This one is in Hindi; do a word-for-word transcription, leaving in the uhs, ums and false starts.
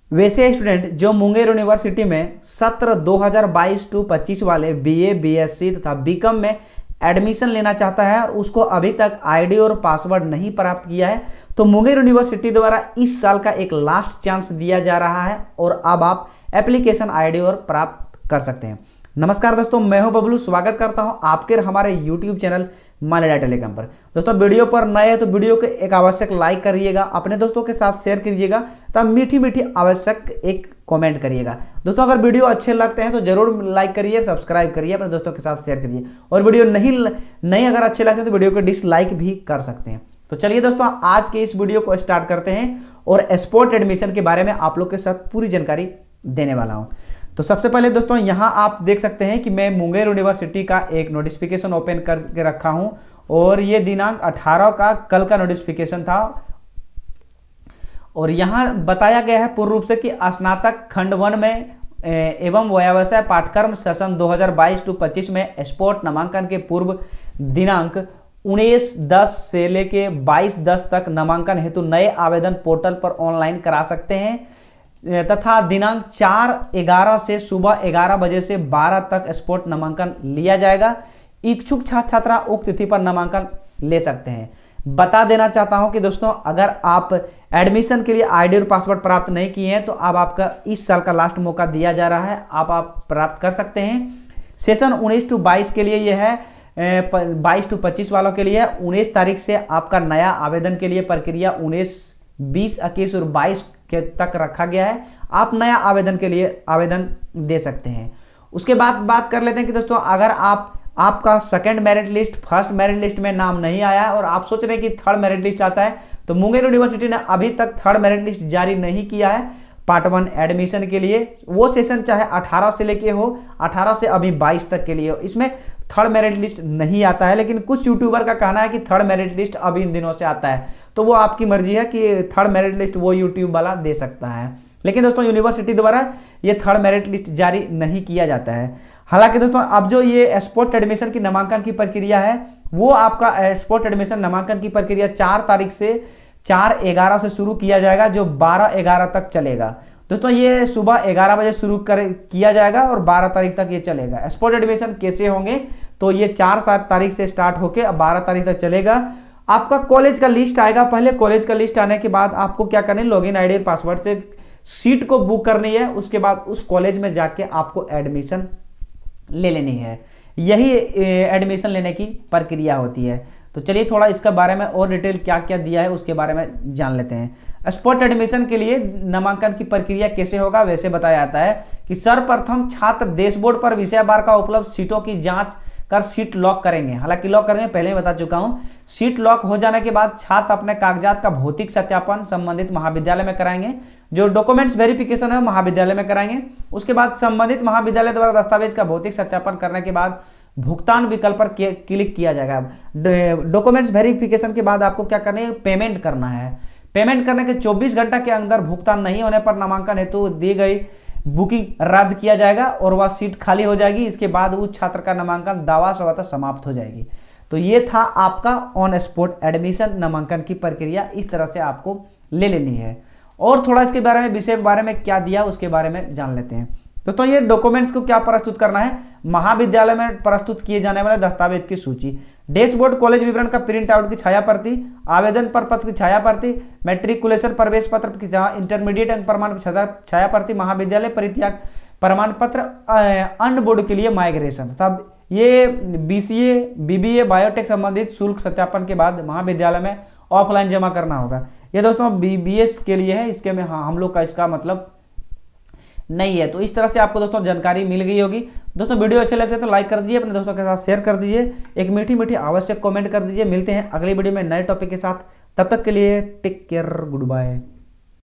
वैसे स्टूडेंट जो मुंगेर यूनिवर्सिटी में सत्र दो हज़ार बाईस टू पच्चीस वाले बीए, बीएससी तथा बीकॉम में एडमिशन लेना चाहता है और उसको अभी तक आईडी और पासवर्ड नहीं प्राप्त किया है, तो मुंगेर यूनिवर्सिटी द्वारा इस साल का एक लास्ट चांस दिया जा रहा है और अब आप एप्लीकेशन आईडी और प्राप्त कर सकते हैं। नमस्कार दोस्तों, मैं हूं बबलू, स्वागत करता हूं आपके हमारे यूट्यूब चैनल मालेडा टेलीकॉम पर। दोस्तों वीडियो पर नए हैं तो वीडियो को एक आवश्यक लाइक करिएगा, अपने दोस्तों के साथ शेयर करिएगा, तब मीठी मीठी आवश्यक एक कमेंट करिएगा। दोस्तों अगर वीडियो अच्छे लगते हैं तो जरूर लाइक करिए, सब्सक्राइब करिए, अपने दोस्तों के साथ शेयर करिए और वीडियो नहीं नहीं अगर अच्छे लगते हैं तो वीडियो को डिसलाइक भी कर सकते हैं। तो चलिए दोस्तों आज के इस वीडियो को स्टार्ट करते हैं और स्पोर्ट एडमिशन के बारे में आप लोग के साथ पूरी जानकारी देने वाला हूं। तो सबसे पहले दोस्तों यहां आप देख सकते हैं कि मैं मुंगेर यूनिवर्सिटी का एक नोटिफिकेशन ओपन करके रखा हूं और ये दिनांक अठारह का कल का नोटिफिकेशन था और यहां बताया गया है पूर्ण रूप से कि स्नातक खंड वन में एवं व्यवसाय पाठ्यक्रम सेशन दो हज़ार बाईस टू पच्चीस में स्पोर्ट नामांकन के पूर्व दिनांक उन्नीस दस से लेके बाईस दस तक नामांकन हेतु नए आवेदन पोर्टल पर ऑनलाइन करा सकते हैं तथा दिनांक चार ग्यारह से सुबह ग्यारह बजे से बारह तक स्पोर्ट नामांकन लिया जाएगा। इच्छुक छात्र छात्रा उक्त तिथि पर नामांकन ले सकते हैं। बता देना चाहता हूं कि दोस्तों अगर आप एडमिशन के लिए आईडी और पासवर्ड प्राप्त नहीं किए हैं तो अब आपका इस साल का लास्ट मौका दिया जा रहा है, आप आप प्राप्त कर सकते हैं। सेशन उन्नीस टू बाईस के लिए यह है, बाईस टू पच्चीस वालों के लिए उन्नीस तारीख से आपका नया आवेदन के लिए प्रक्रिया उन्नीस बीस इक्कीस और बाईस के तक रखा गया है। आप नया आवेदन के लिए आवेदन दे सकते हैं। उसके बाद बात कर लेते हैं कि दोस्तों अगर आप आपका second merit list first merit list में नाम नहीं आया है और आप सोच रहे हैं कि थर्ड मेरिट लिस्ट आता है, तो मुंगेर यूनिवर्सिटी ने अभी तक थर्ड मेरिट लिस्ट जारी नहीं किया है पार्ट वन एडमिशन के लिए। वो सेशन चाहे अठारह से लेके हो, अठारह से अभी बाईस तक के लिए हो, इसमें थर्ड मेरिट लिस्ट नहीं आता है। लेकिन कुछ यूट्यूबर का कहना है कि थर्ड मेरिट लिस्ट अभी इन दिनों से आता है, तो वो आपकी मर्जी है कि थर्ड मेरिट लिस्ट वो यूट्यूब वाला दे सकता है। लेकिन दोस्तों यूनिवर्सिटी द्वारा ये थर्ड मेरिट लिस्ट जारी नहीं किया जाता है। हालांकि दोस्तों अब जो ये स्पोर्ट एडमिशन की नामांकन की प्रक्रिया है वो आपका स्पोर्ट एडमिशन नामांकन की प्रक्रिया चार तारीख से चार ग्यारह से शुरू किया जाएगा, जो बारह ग्यारह तक चलेगा। दोस्तों ये सुबह ग्यारह बजे शुरू कर किया जाएगा और बारह तारीख तक ये चलेगा। स्पोर्ट एडमिशन कैसे होंगे, तो ये चार तारीख से स्टार्ट होकर बारह तारीख तक चलेगा। आपका कॉलेज का लिस्ट आएगा, पहले कॉलेज का लिस्ट आने के बाद आपको क्या करना है, लॉगिन आईडी और पासवर्ड से सीट को बुक करनी है। उसके बाद उस कॉलेज में जाके आपको एडमिशन ले लेनी है। यही एडमिशन लेने की प्रक्रिया होती है। तो चलिए थोड़ा इसका बारे में और डिटेल क्या क्या दिया है उसके बारे में जान लेते हैं। स्पोर्ट एडमिशन के लिए नामांकन की प्रक्रिया कैसे होगा वैसे बताया जाता है कि सर्वप्रथम छात्र डैशबोर्ड पर विषय वार का उपलब्ध सीटों की जांच कर सीट लॉक करेंगे। हालांकि लॉक करेंगे पहले ही बता चुका हूं। सीट लॉक हो जाने के बाद छात्र अपने कागजात का भौतिक सत्यापन संबंधित महाविद्यालय में कराएंगे। जो डॉक्यूमेंट्स वेरिफिकेशन है महाविद्यालय में कराएंगे। उसके बाद संबंधित महाविद्यालय द्वारा दस्तावेज का भौतिक सत्यापन करने के बाद भुगतान विकल्प पर क्लिक किया जाएगा। डॉक्यूमेंट्स वेरिफिकेशन के बाद आपको क्या करना है, पेमेंट करना है। पेमेंट करने के चौबीस घंटा के अंदर भुगतान नहीं होने पर नामांकन हेतु दी गई बुकिंग रद्द किया जाएगा और वह सीट खाली हो जाएगी। इसके बाद उस छात्र का नामांकन दावा स्वतः समाप्त हो जाएगी। तो ये था आपका ऑन स्पॉट एडमिशन नामांकन की प्रक्रिया, इस तरह से आपको ले लेनी है। और थोड़ा इसके बारे में विषय बारे में क्या दिया उसके बारे में जान लेते हैं। दोस्तों ये डॉक्यूमेंट्स को क्या प्रस्तुत करना है, महाविद्यालय में प्रस्तुत किए जाने वाले दस्तावेज की सूची, डैशबोर्ड कॉलेज विवरण का प्रिंट आउट की छाया प्रति, आवेदन पर पत्र की छाया प्रति, मैट्रिकुलेशन प्रवेश पत्र की इंटरमीडिएट अंक प्रमाण छाया प्रति, महाविद्यालय परित्याग प्रमाण पत्र, अन्य बोर्ड के लिए माइग्रेशन। तब ये बीसीए बीबीए बायोटेक संबंधित शुल्क सत्यापन के बाद महाविद्यालय में ऑफलाइन जमा करना होगा। ये दोस्तों बीबीएस के लिए है, इसके में हाँ हम लोग का इसका मतलब नहीं है। तो इस तरह से आपको दोस्तों जानकारी मिल गई होगी। दोस्तों वीडियो अच्छे लगते हैं तो लाइक कर दीजिए, अपने दोस्तों के साथ शेयर कर दीजिए, एक मीठी मीठी आवश्यक कमेंट कर दीजिए। मिलते हैं अगली वीडियो में नए टॉपिक के साथ, तब तक के लिए टेक केयर, गुड बाय।